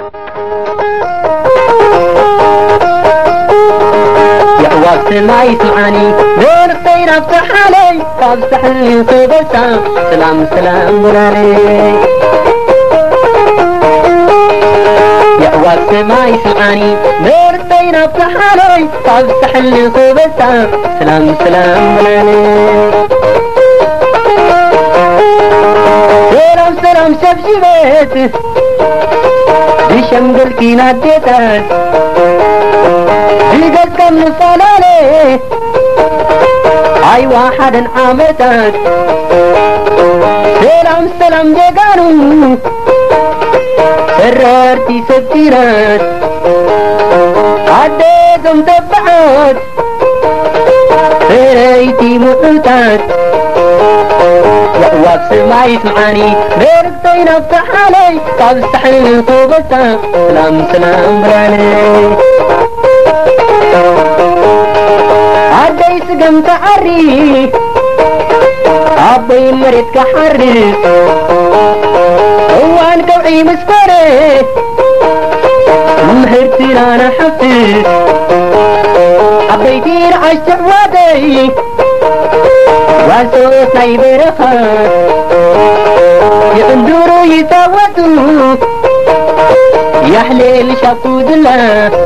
يعواف سماي سمعاني بين اختين افتح علي فافتح لي قبسا سلام سلام بلالي يعواف سماي سمعاني بين اختين افتح علي فافتح لي قبسا سلام سلام بلالي سلام سلام شبشي بيت بشمقل كينا ديتات بيقد كم نصالالي هاي واحد عامتات سلام سلام جيقانو سررتي سبتيرات عديتم تبعات سريتي مؤتات يعواف سماي سمعاني بيرقتين افتح علي فافتح لي طوبتا سلام سلام برالي عدي سقم تعري عبي مريت كحرس هوان كوعي مسفري مهرتي لانا حفز عبيتي رعش تعوادي واسوس ناي برخات يقندورو يتاوتو يحليل شافو دلا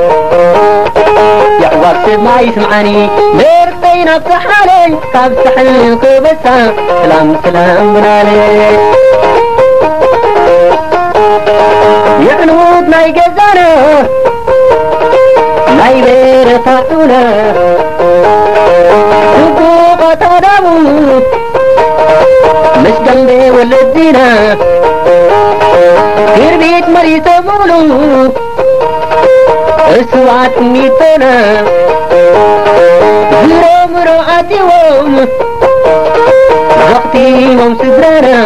يعواف سماي سمعاني بيرقين افتح علي فافتح القبسا سلام سلام بنالي يعنود ناي قزانا ناي بيرقاتونا سبوقة تدابو مش جنبي ولدينا كربيت مريسة مولو اسوات ميتنا زرو مروعاتي ووم وقتي وم سدرانا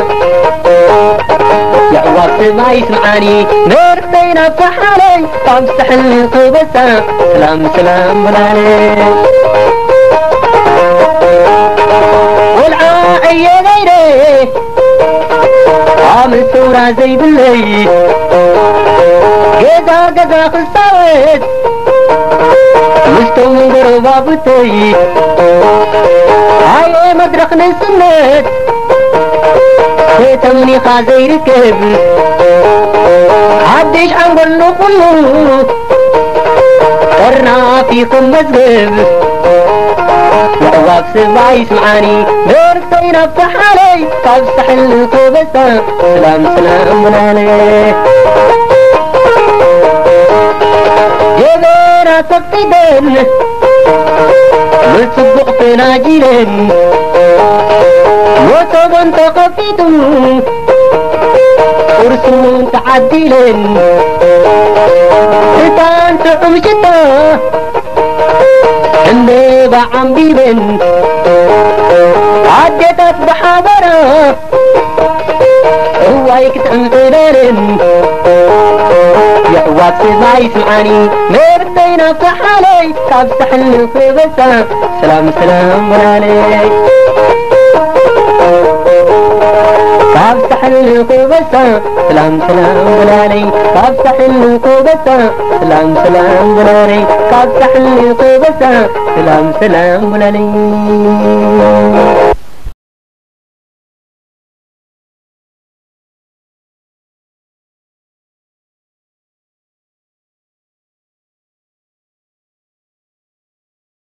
يعواف سماي سمعاني مرتين افتح علي فامسح القبسة سلام سلام بلالي والعاعي غيري عامل صورة زي بالليل قدا قدا خلصاوت مستوى قربا بطي هاي مدرق نسنت سيتمني خازي ركب عديش عنقلو كله قرنا فيكم مزقب يعواف سماي سمعاني بيرقتين افتح علي فافتح القبسة سلام سلام بلالي جبينا تقيدن متصبق تناجيلن وطبن تقفيدن ورسمون تعديلن ستان تعم شتا عندي بعم بيبن عديتت بحضرة هوايك تنقلن يعواف سماي سمعاني مرتين افتح علي فافتح القبسة سلام سلام بلالي فافتح القبسة سلام سلام بلالي فافتح القبسة سلام سلام بلالي فافتح القبسة سلام سلام بلالي